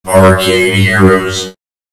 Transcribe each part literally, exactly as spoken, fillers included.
Arcade Heroes.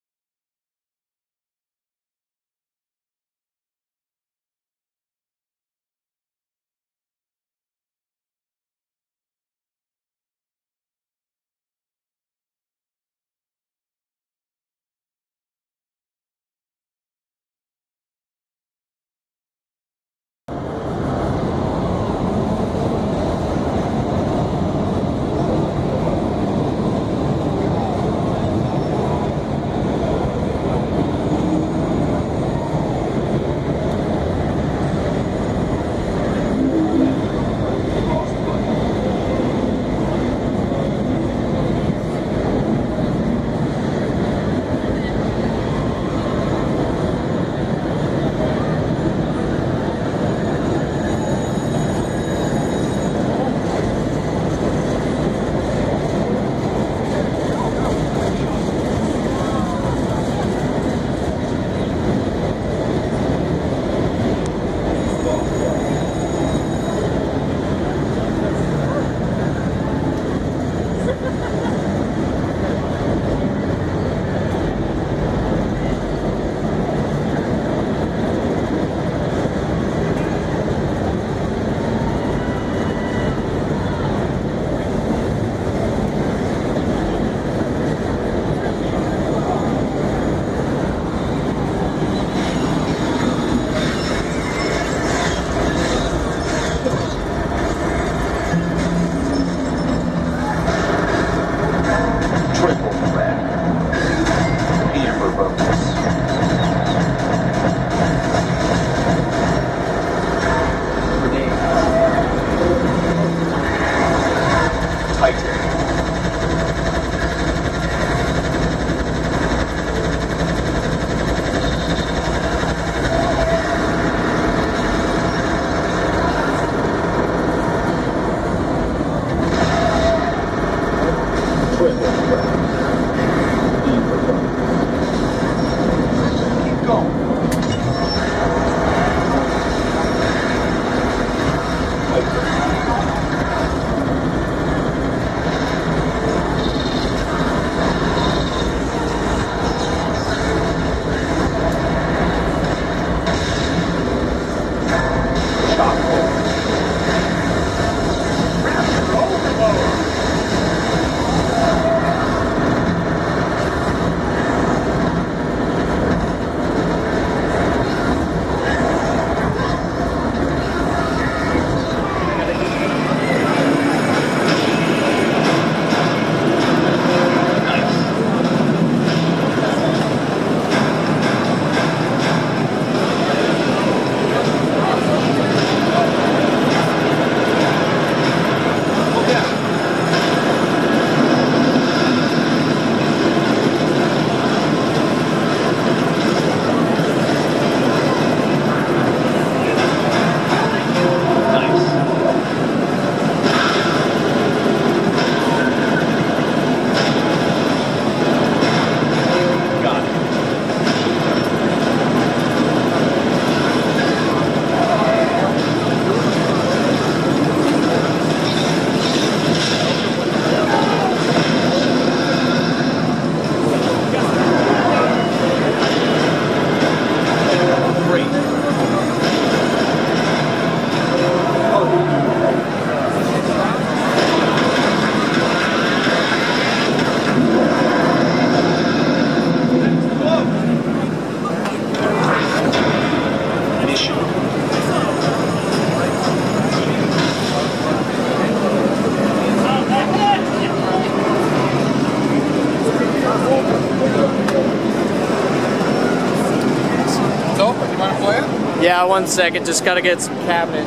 Yeah, one second, just gotta get some cabinet.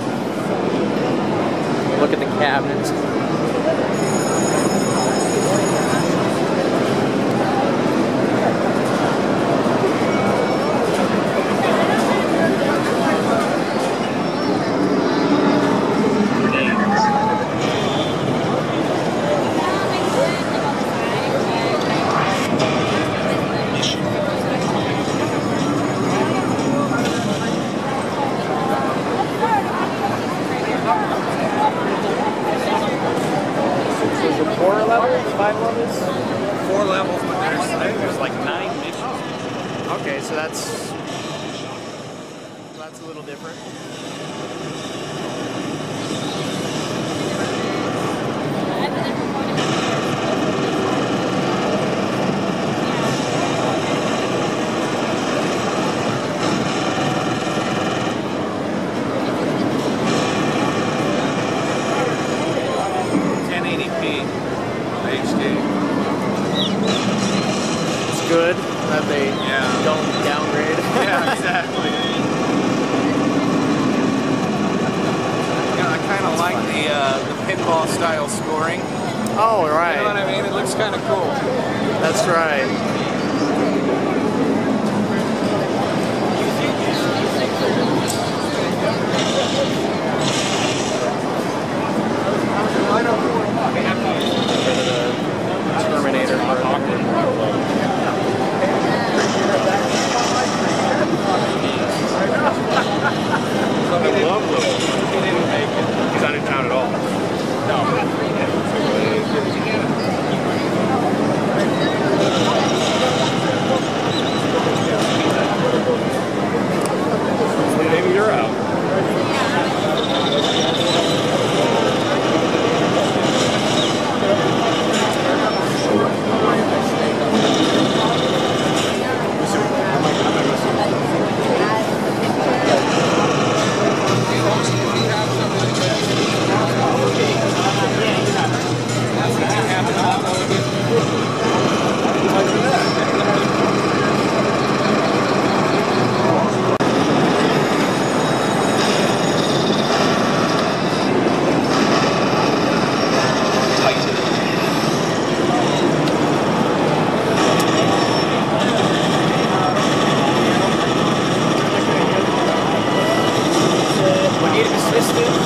Look at the cabinets. Four levels? Five levels? four levels, but there's, there's like nine missions. Okay, so that's that's a little different. ten eighty p H D. It's good that they Yeah. don't downgrade. Yeah, exactly. Yeah, I kind of like the uh, the pinball style scoring. Oh, right. You know what I mean? It looks kind of cool. That's right. Terminator. I love those. He didn't make it. He's not in town at all. No. Maybe you're out. Assistant.